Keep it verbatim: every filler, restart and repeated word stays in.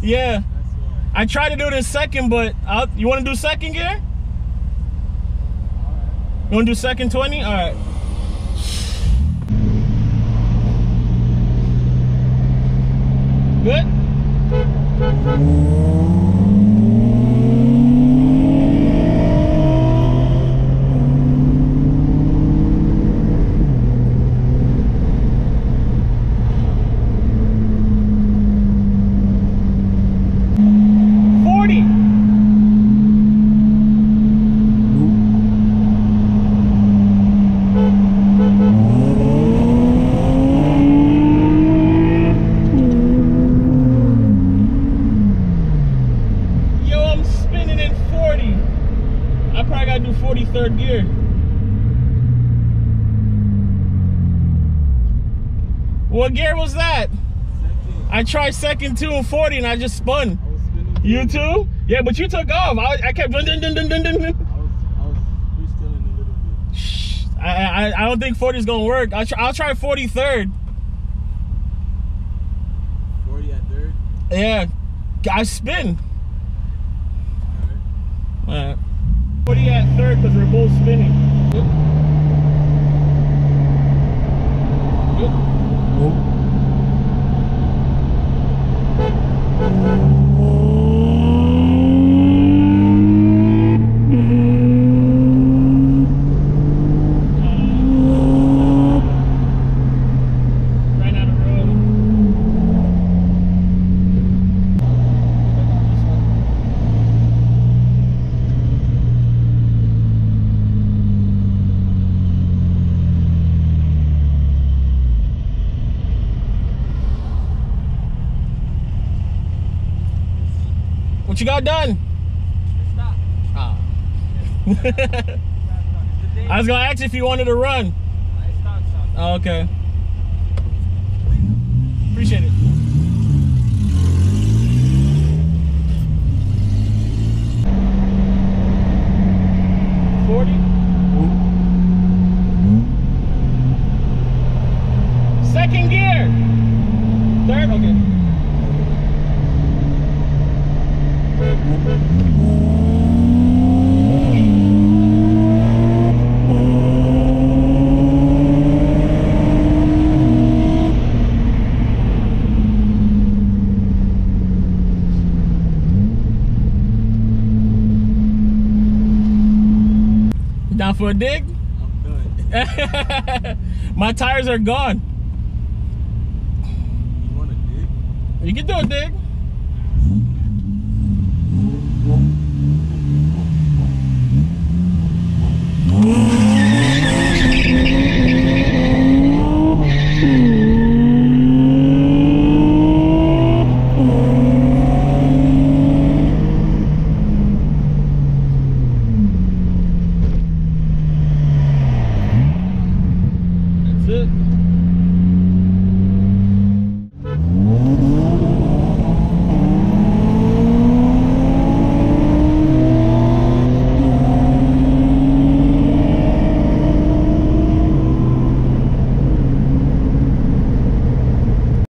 Yeah. I tried to do it in second, but I'll, you want to do second gear? Right. You want to do second twenty? All right. Good? Third gear. What gear was that? Second. I tried second, two, and forty, and I just spun. I was spinning. You too? Yeah, but you took off. I, I kept dun dun dun dun dun dun. I was, I was freestyling a little bit. Shh. I, I, I don't think forty is gonna work. I'll try, I'll try forty third. forty at third? Yeah. I spin. All right. All right. forty at third because we're both spinning. Good. Good. Right out of road. What you got done? Stop. Oh. I was gonna ask you if you wanted to run. I stopped, stopped. Oh, okay. Appreciate it. forty. Second gear. Third, okay. Down for a dig? I'm done. My tires are gone. You want to dig? You can do a dig.